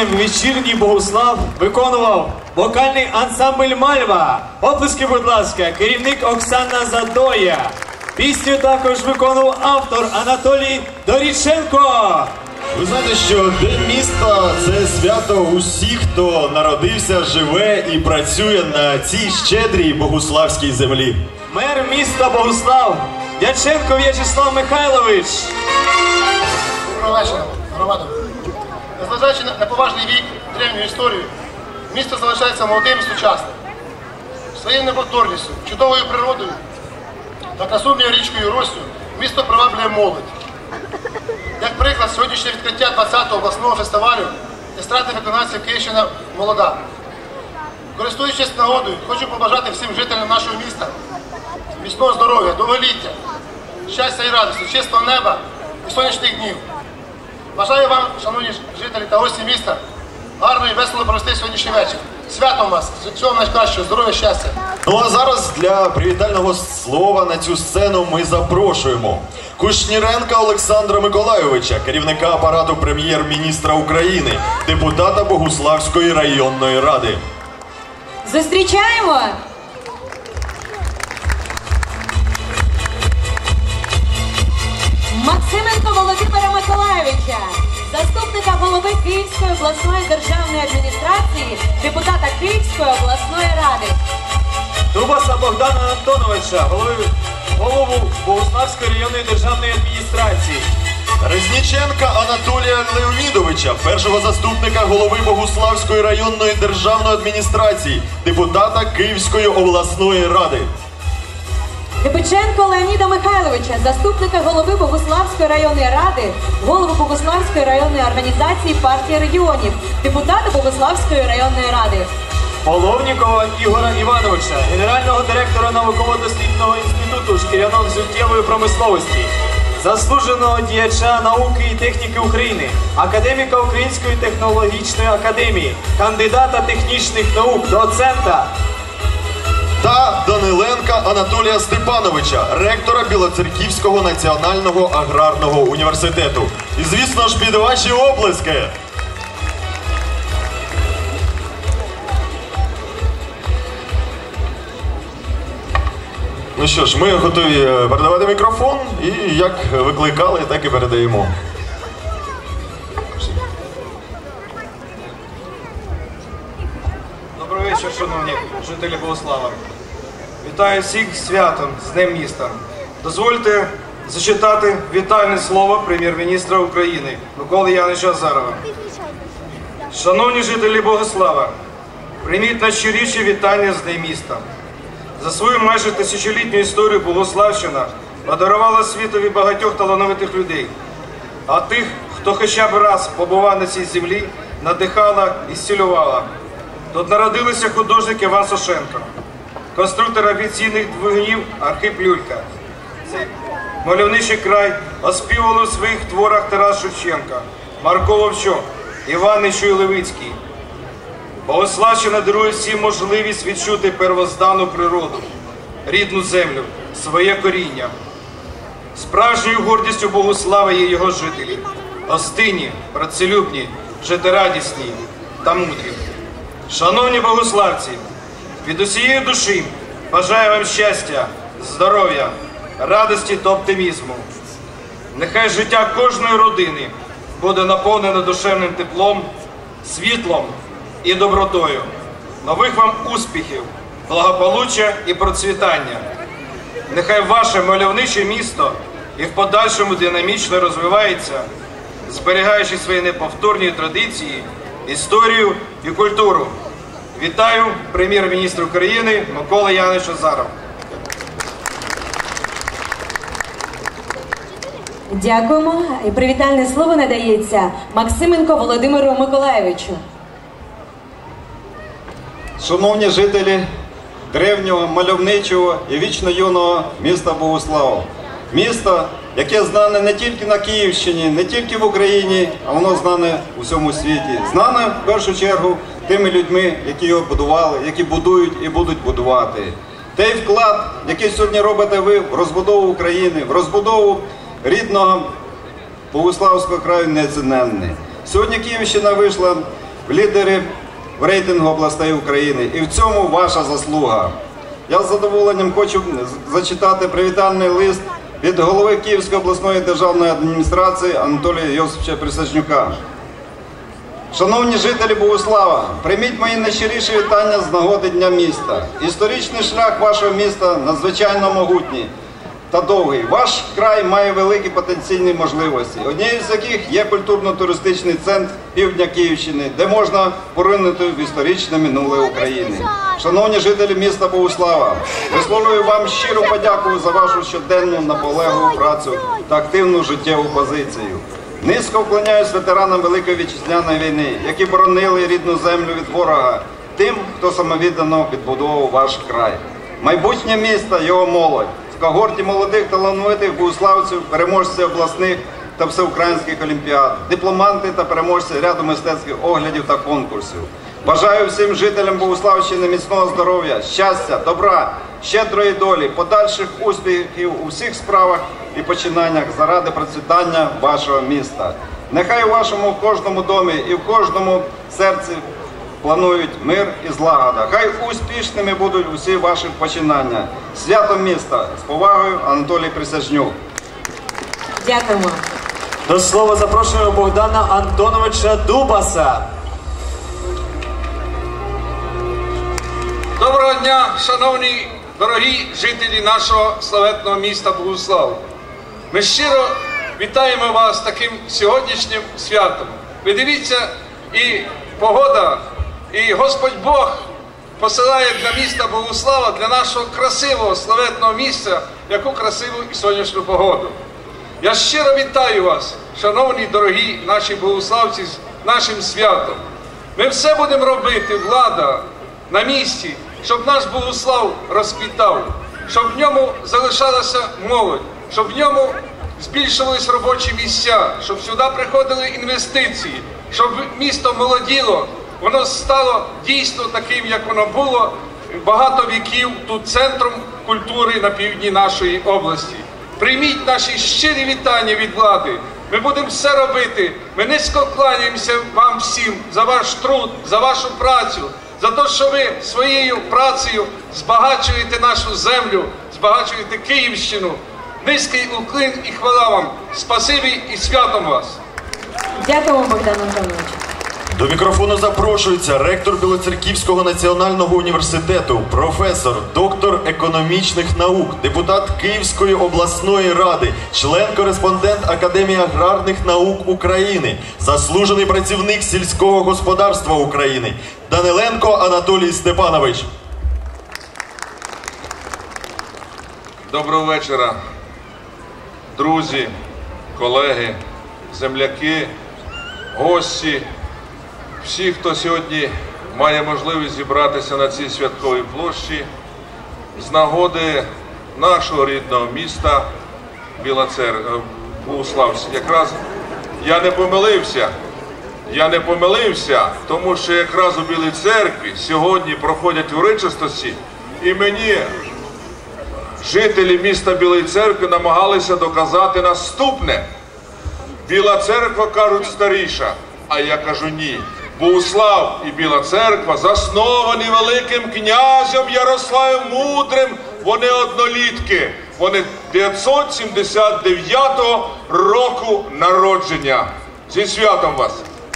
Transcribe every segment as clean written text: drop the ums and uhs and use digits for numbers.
пісням «Вечірній Богуслав» виконував вокальний ансамбль «Мальва». Оплески, будь ласка, керівник Оксана Задоя. Пісню також виконував автор Анатолій Доріченко. Ви знаєте, що День міста – це свято усіх, хто народився, живе і працює на цій щедрій богуславській землі. Мер міста Богуслав Дяченко В'ячеслав Михайлович. Доброго вечора, громада. Незважаючи на поважний вік, древню історію, місто залишається молодим і сучасним. Своєю неповторністю, чудовою природою та красуною річкою Россю місто приваблює молодь. Як приклад, сьогоднішнє відкриття 20-го обласного фестивалю естрадних виконавців «Київщина молода». Користуючись нагодою, хочу побажати всім жителям нашого міста міцного здоров'я, довголіття, щастя і радості, чистого неба і сонячних днів. Бажаю вам, шановні жителі та гості міста, гарно і весело провести сьогоднішній вечір. Святом вас! Всього найкращого, здоров'я, щастя! Ну а зараз для привітального слова на цю сцену ми запрошуємо Кушніренка Олександра Миколайовича, керівника апарату прем'єр-міністра України, депутата Богуславської районної ради. Зустрічаємо! Максименко Володимира Миколайовича, заступника голови Київської обласної державної адміністрації, депутата Київської обласної ради. Трубаса Богдана Антоновича, голову Богуславської районної державної адміністрації. Резніченка Анатолія Леонідовича, першого заступника голови Богуславської районної державної адміністрації, депутата Київської обласної ради. Кипиченко Леоніда Михайловича, заступника голови Богуславської районної ради, голову Богуславської районної організації партії регіонів, депутата Богуславської районної ради. Половнікова Ігора Івановича, генерального директора науково-дослідного інституту шкіряно-взуттєвої промисловості, заслуженого діяча науки і техніки України, академіка Української технологічної академії, кандидата технічних наук, доцента. Та Даниленка Анатолія Степановича, ректора Білоцерківського національного аграрного університету. І, звісно ж, під ваші оплески! Ну що ж, ми готові передавати мікрофон і як викликали, так і передаємо. Добрий вечір, шановні жителі Богуслава. Вітаю всіх з святом, з Днем міста. Дозвольте зачитати вітальне слово прем'єр-міністра України Миколи Яновича Азарова. Шановні жителі Богуслава, прийміть найщиріші вітання з Днем міста. За свою майже тисячолітню історію Богуславщина подарувала світові багатьох талановитих людей. А тих, хто хоча б раз побував на цій землі, надихала і зцілювала. Тут народилися художник Іван Сошенко, конструктор авіаційних двигунів Архип Люлька. Цей мальовничий край оспівували у своїх творах Тарас Шевченко, Марко Вовчок, Іван Нечуй Левицький. Богуславщина дарує всім можливість відчути первозданну природу, рідну землю, своє коріння. Справжньою гордістю Богуслава є його жителі – гостинні, працелюбні, життєрадісні та мудрі. Шановні богуславці, від усієї душі бажаю вам щастя, здоров'я, радості та оптимізму. Нехай життя кожної родини буде наповнено душевним теплом, світлом і добротою. Нових вам успіхів, благополуччя і процвітання. Нехай ваше мальовниче місто і в подальшому динамічно розвивається, зберігаючи свої неповторні традиції, історію і культуру. Вітаю прем'єр-міністр України Микола Янович Азаров. Дякуємо. І привітальне слово надається Максименко Володимиру Миколайовичу. Шановні жителі древнього, мальовничого і вічно юного міста Богуслава. Місто, яке знане не тільки на Київщині, не тільки в Україні, а воно знане у всьому світі. Знане в першу чергу тими людьми, які його будували, які будують і будуть будувати. Той вклад, який сьогодні робите ви в розбудову України, в розбудову рідного Богуславського краю, неоціненний. Сьогодні Київщина вийшла в лідери в рейтингу областей України. І в цьому ваша заслуга. Я з задоволенням хочу зачитати привітальний лист від голови Київської обласної державної адміністрації Анатолія Йосиповича Присяжнюка. Шановні жителі Богуслава, прийміть мої найщиріші вітання з нагоди Дня міста. Історичний шлях вашого міста надзвичайно могутній та довгий. Ваш край має великі потенційні можливості, однією з яких є культурно-туристичний центр півдня Київщини, де можна поринути в історичне минуле України. Шановні жителі міста Богуслава, висловлюю вам щиру подяку за вашу щоденну наполегливу працю та активну життєву позицію. Низько вклоняюсь ветеранам Великої Вітчизняної війни, які боронили рідну землю від ворога, тим, хто самовіддано відбудовував ваш край. Майбутнє міста, його молодь, в когорті молодих талановитих богуславців, переможці обласних та всеукраїнських олімпіад, дипломанти та переможці ряду мистецьких оглядів та конкурсів. Бажаю всім жителям Богуславщини міцного здоров'я, щастя, добра, щедрої долі, подальших успіхів у всіх справах і починаннях заради процвітання вашого міста. Нехай у вашому кожному домі і в кожному серці планують мир і злагода. Хай успішними будуть усі ваші починання. Свято міста! З повагою, Анатолій Присяжнюк. Дякуємо. До слова запрошуємо Богдана Антоновича Дубаса. Доброго дня, шановні, дорогі жителі нашого славетного міста Богуслав. Ми щиро вітаємо вас таким сьогоднішнім святом. Ви дивіться, і погода, і Господь Бог посилає для міста Богуслава, для нашого красивого, славетного місця, яку красиву і сонячну погоду. Я щиро вітаю вас, шановні, дорогі наші богуславці, з нашим святом. Ми все будемо робити, влада, на місці, щоб наш Богуслав розквітав, щоб в ньому залишалася молодь, щоб в ньому збільшувались робочі місця, щоб сюди приходили інвестиції, щоб місто молоділо, воно стало дійсно таким, як воно було багато віків тут центром культури на півдні нашої області. Прийміть наші щирі вітання від влади. Ми будемо все робити. Ми низько кланяємося вам всім за ваш труд, за вашу працю, за те, що ви своєю працею збагачуєте нашу землю, збагачуєте Київщину. Низький уклін і хвала вам. Спасибі і святом вас. Дякуємо, Богдан Антонович. До мікрофону запрошується ректор Білоцерківського національного університету, професор, доктор економічних наук, депутат Київської обласної ради, член-кореспондент Академії аграрних наук України, заслужений працівник сільського господарства України Даниленко Анатолій Степанович. Доброго вечора, друзі, колеги, земляки, гості, всі, хто сьогодні має можливість зібратися на цій святковій площі з нагоди нашого рідного міста Богуслав. Якраз я не помилився, тому що якраз у Білій Церкві сьогодні проходять урочистості, і мені жителі міста Білої Церкви намагалися доказати наступне. Біла Церква, кажуть, старіша, а я кажу ні. Богуслав і Біла Церква засновані великим князем Ярославом Мудрим, вони однолітки, вони 979 року народження. Зі святом вас!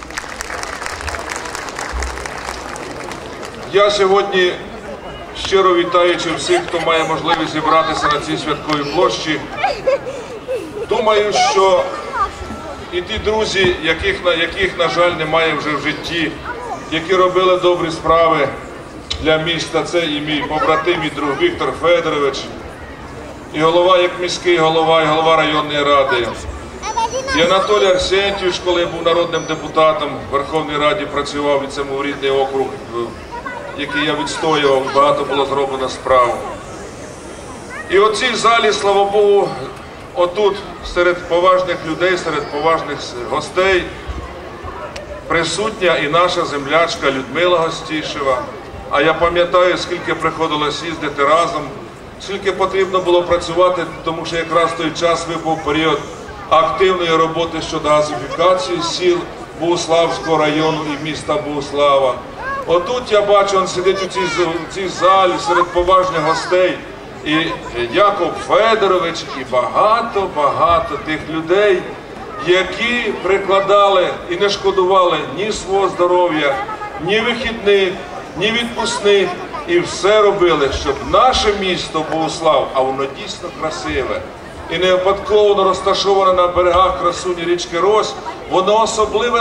Я сьогодні, щиро вітаючи всіх, хто має можливість зібратися на цій святковій площі, думаю, що і ті друзі, яких, на жаль, немає вже в житті, які робили добрі справи для міста, це і мій побратим, і друг Віктор Федорович, і голова, як міський голова, і голова районної ради, і Анатолій Арсентьович, коли я був народним депутатом в Верховній Раді, працював, і це був рідний округ, який я відстоював, багато було зроблено справ. І у цій залі, слава Богу, отут, серед поважних людей, серед поважних гостей, присутня і наша землячка Людмила Гостішева. А я пам'ятаю, скільки приходилось їздити разом, скільки потрібно було працювати, тому що якраз в той час випав період активної роботи щодо газифікації сіл. Богуславського району і міста Богуслава. Отут я бачу, він сидить у цій залі серед поважних гостей. І Яков Федорович, і багато тих людей, які прикладали і не шкодували ні свого здоров'я, ні вихідних, ні відпускних. І все робили, щоб наше місто Богуслав, а воно дійсно красиве, і не випадково розташоване на берегах красуні річки Рось, воно особливе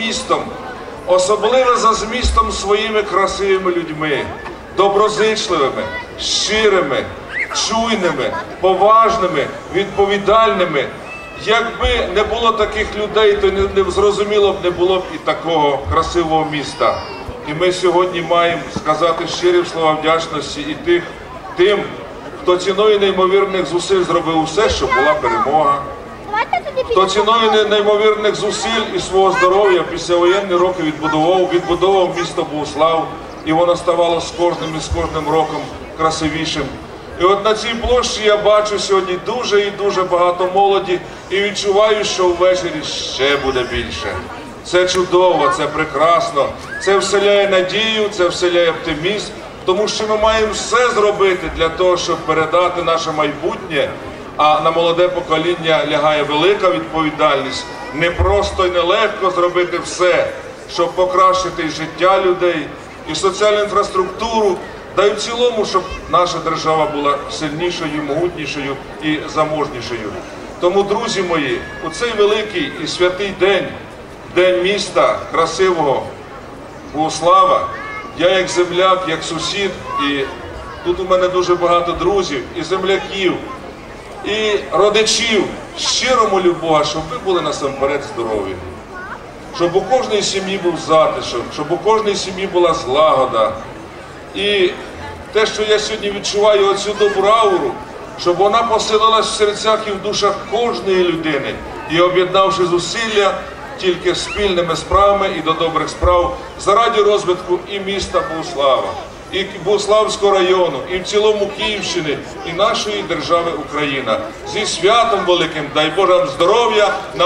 за змістом своїми красивими людьми, доброзичливими, щирими, чуйними, поважними, відповідальними. Якби не було таких людей, то не зрозуміло б не було б і такого красивого міста. І ми сьогодні маємо сказати щирі слова вдячності і тим, хто ціною неймовірних зусиль зробив усе, щоб була перемога. Хто ціною неймовірних зусиль і свого здоров'я післявоєнні роки відбудовував місто Богуслав, і воно ставало з кожним роком красивішим. І от на цій площі я бачу сьогодні дуже і дуже багато молоді і відчуваю, що ввечері ще буде більше. Це чудово, це прекрасно, це вселяє надію, це вселяє оптимізм, тому що ми маємо все зробити для того, щоб передати наше майбутнє, а на молоде покоління лягає велика відповідальність. Не просто і нелегко зробити все, щоб покращити і життя людей, і соціальну інфраструктуру, та й в цілому, щоб наша держава була сильнішою, могутнішою і заможнішою. Тому, друзі мої, у цей великий і святий день, День міста красивого Богуслава, я як земляк, як сусід, і тут у мене дуже багато друзів, і земляків, і родичів, щиро молю Бога, щоб ви були насамперед здорові, щоб у кожній сім'ї був затишок, щоб у кожній сім'ї була злагода. І те, що я сьогодні відчуваю, оцю добру ауру, щоб вона поселилась в серцях і в душах кожної людини, і об'єднавши зусилля, тільки спільними справами і до добрих справ заради розвитку і міста Богуслава, і Богуславського району, і в цілому Київщини, і нашої держави Україна. Зі святом великим, дай Боже вам здоров'я на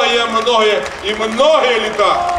многі літа.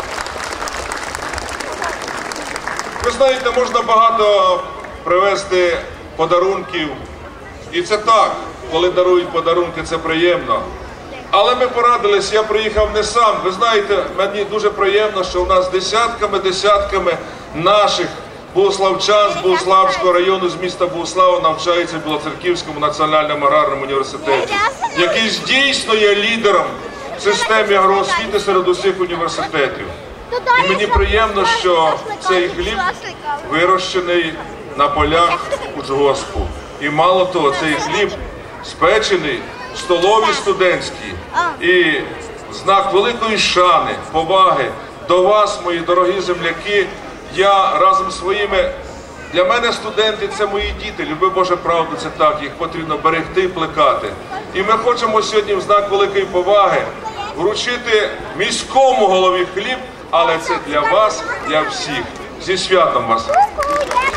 Ви знаєте, можна багато привезти подарунків, і це так, коли дарують подарунки, це приємно. Але ми порадились, я приїхав не сам. Ви знаєте, мені дуже приємно, що у нас десятками наших богуславчан з Богуславського району, з міста Богуслава навчаються в Білоцерківському національному аграрному університеті, який дійсно є лідером в системі агроосвіти серед усіх університетів. І мені приємно, що цей хліб вирощений на полях учгоспу. І мало того, цей хліб спечений в столовій студентській. І в знак великої шани, поваги до вас, мої дорогі земляки, я разом з своїми, для мене студенти – це мої діти, люби Боже правду, це так, їх потрібно берегти і плекати. І ми хочемо сьогодні в знак великої поваги вручити міському голові хліб, але це для вас, для всіх. Зі святом вас!